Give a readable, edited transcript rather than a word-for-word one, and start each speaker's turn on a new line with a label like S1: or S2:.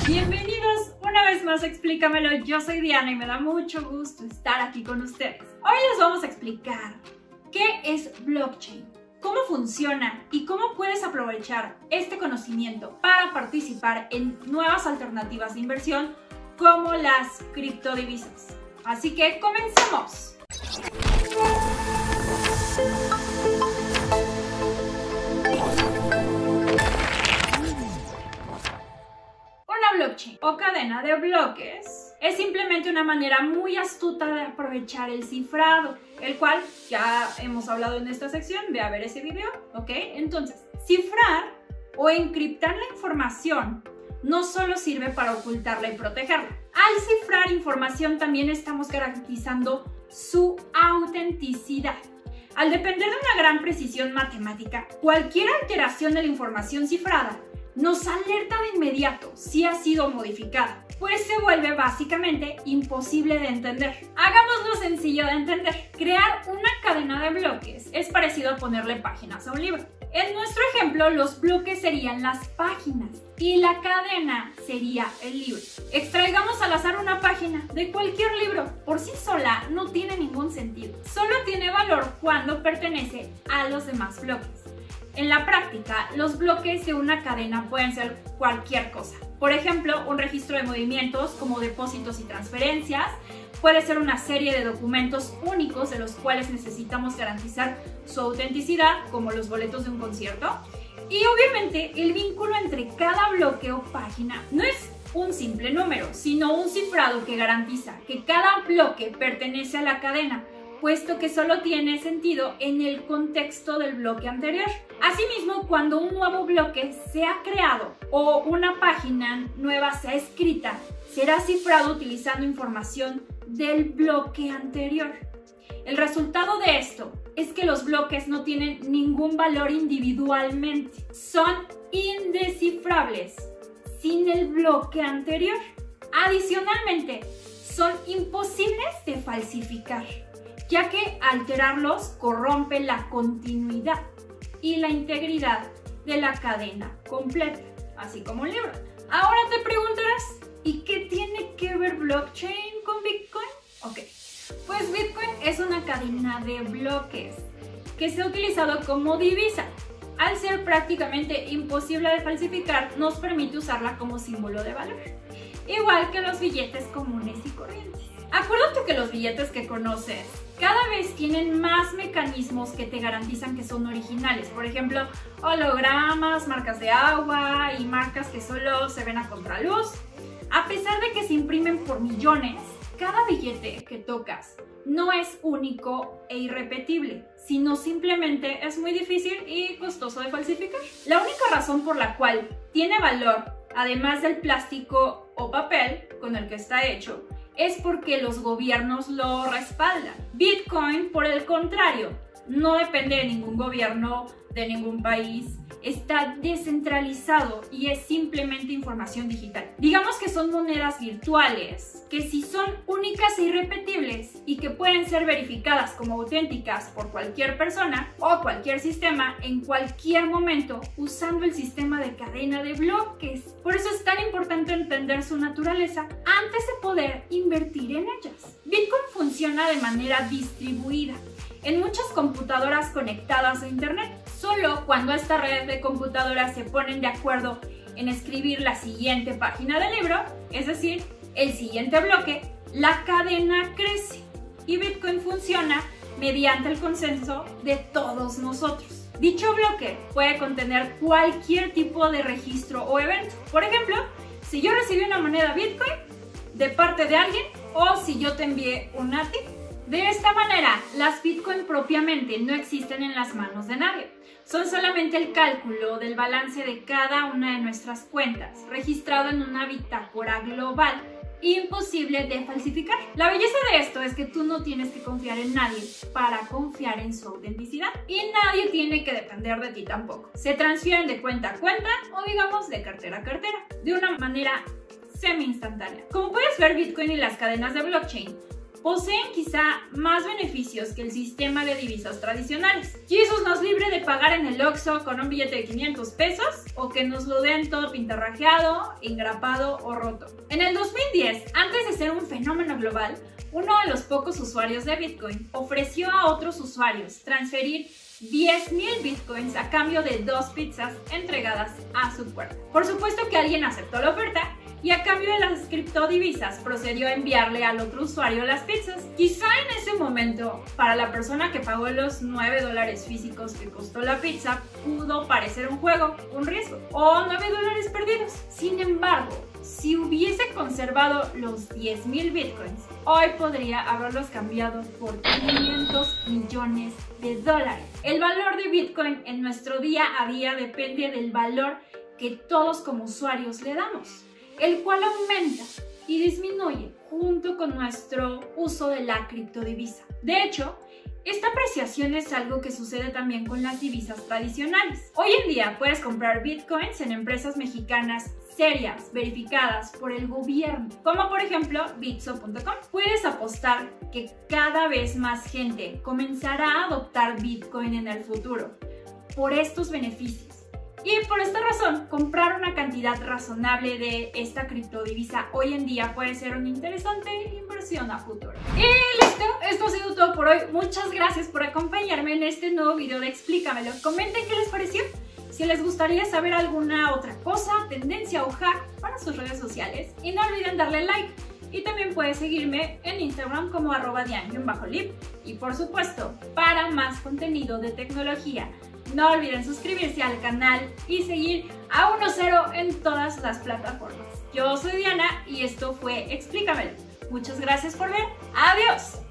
S1: Bienvenidos una vez más a Explícamelo. Yo soy Diana y me da mucho gusto estar aquí con ustedes. Hoy les vamos a explicar qué es blockchain, cómo funciona y cómo puedes aprovechar este conocimiento para participar en nuevas alternativas de inversión como las criptodivisas. Así que comencemos. Blockchain o cadena de bloques es simplemente una manera muy astuta de aprovechar el cifrado, el cual ya hemos hablado en esta sección. Ve a ver ese video, ¿ok? Entonces, cifrar o encriptar la información no solo sirve para ocultarla y protegerla. Al cifrar información también estamos garantizando su autenticidad. Al depender de una gran precisión matemática, cualquier alteración de la información cifrada nos alerta de inmediato si ha sido modificada, pues se vuelve básicamente imposible de entender. Hagámoslo sencillo de entender. Crear una cadena de bloques es parecido a ponerle páginas a un libro. En nuestro ejemplo, los bloques serían las páginas y la cadena sería el libro. Extraigamos al azar una página de cualquier libro. Por sí sola no tiene ningún sentido. Solo tiene valor cuando pertenece a los demás bloques. En la práctica, los bloques de una cadena pueden ser cualquier cosa. Por ejemplo, un registro de movimientos como depósitos y transferencias. Puede ser una serie de documentos únicos de los cuales necesitamos garantizar su autenticidad, como los boletos de un concierto. Y obviamente, el vínculo entre cada bloque o página no es un simple número, sino un cifrado que garantiza que cada bloque pertenece a la cadena, puesto que solo tiene sentido en el contexto del bloque anterior. Asimismo, cuando un nuevo bloque sea creado o una página nueva sea escrita, será cifrado utilizando información del bloque anterior. El resultado de esto es que los bloques no tienen ningún valor individualmente, son indescifrables sin el bloque anterior. Adicionalmente, son imposibles de falsificar, ya que alterarlos corrompe la continuidad y la integridad de la cadena completa, así como un libro. Ahora te preguntarás, ¿y qué tiene que ver blockchain con Bitcoin? Ok, pues Bitcoin es una cadena de bloques que se ha utilizado como divisa. Al ser prácticamente imposible de falsificar, nos permite usarla como símbolo de valor, igual que los billetes comunes y corrientes. Acuérdate que los billetes que conoces cada vez tienen más mecanismos que te garantizan que son originales. Por ejemplo, hologramas, marcas de agua y marcas que solo se ven a contraluz. A pesar de que se imprimen por millones, cada billete que tocas no es único e irrepetible, sino simplemente es muy difícil y costoso de falsificar. La única razón por la cual tiene valor, además del plástico o papel con el que está hecho, es porque los gobiernos lo respaldan. Bitcoin, por el contrario, no depende de ningún gobierno, de ningún país, está descentralizado y es simplemente información digital. Digamos que son monedas virtuales, que si son únicas e irrepetibles y que pueden ser verificadas como auténticas por cualquier persona o cualquier sistema en cualquier momento usando el sistema de cadena de bloques. Por eso es tan importante entender su naturaleza antes de poder invertir en ellas. Bitcoin funciona de manera distribuida en muchas computadoras conectadas a internet. Solo cuando esta red de computadoras se ponen de acuerdo en escribir la siguiente página del libro, es decir, el siguiente bloque, la cadena crece y Bitcoin funciona mediante el consenso de todos nosotros. Dicho bloque puede contener cualquier tipo de registro o evento. Por ejemplo, si yo recibí una moneda Bitcoin de parte de alguien o si yo te envié una a ti. De esta manera, las Bitcoin propiamente no existen en las manos de nadie. Son solamente el cálculo del balance de cada una de nuestras cuentas, registrado en una bitácora global, imposible de falsificar. La belleza de esto es que tú no tienes que confiar en nadie para confiar en su autenticidad y nadie tiene que depender de ti tampoco. Se transfieren de cuenta a cuenta o digamos de cartera a cartera, de una manera semi-instantánea. Como puedes ver, Bitcoin y las cadenas de blockchain poseen quizá más beneficios que el sistema de divisas tradicionales. Jesus nos libre de pagar en el Oxxo con un billete de 500 pesos o que nos lo den todo pintarrajeado, engrapado o roto. En el 2010, antes de ser un fenómeno global, uno de los pocos usuarios de Bitcoin ofreció a otros usuarios transferir 10,000 bitcoins a cambio de 2 pizzas entregadas a su puerta. Por supuesto que alguien aceptó la oferta y a cambio de las criptodivisas procedió a enviarle al otro usuario las pizzas. Quizá en ese momento, para la persona que pagó los $9 físicos que costó la pizza, pudo parecer un juego, un riesgo, o $9 perdidos. Sin embargo, si hubiese conservado los 10,000 bitcoins, hoy podría haberlos cambiado por $500 millones. El valor de Bitcoin en nuestro día a día depende del valor que todos como usuarios le damos, el cual aumenta y disminuye junto con nuestro uso de la criptodivisa. De hecho, esta apreciación es algo que sucede también con las divisas tradicionales. Hoy en día puedes comprar bitcoins en empresas mexicanas serias, verificadas por el gobierno, como por ejemplo Bitso.com. Puedes apostar que cada vez más gente comenzará a adoptar Bitcoin en el futuro por estos beneficios. Y por esta razón, comprar una cantidad razonable de esta criptodivisa hoy en día puede ser una interesante inversión a futuro. Y listo, esto ha sido todo por hoy. Muchas gracias por acompañarme en este nuevo video de Explícamelo. Comenten qué les pareció. Si les gustaría saber alguna otra cosa, tendencia o hack para sus redes sociales. Y no olviden darle like. Y también puedes seguirme en Instagram como @dian_lib. Y por supuesto, para más contenido de tecnología, no olviden suscribirse al canal y seguir a 10 en todas las plataformas. Yo soy Diana y esto fue Explícamelo. Muchas gracias por ver. ¡Adiós!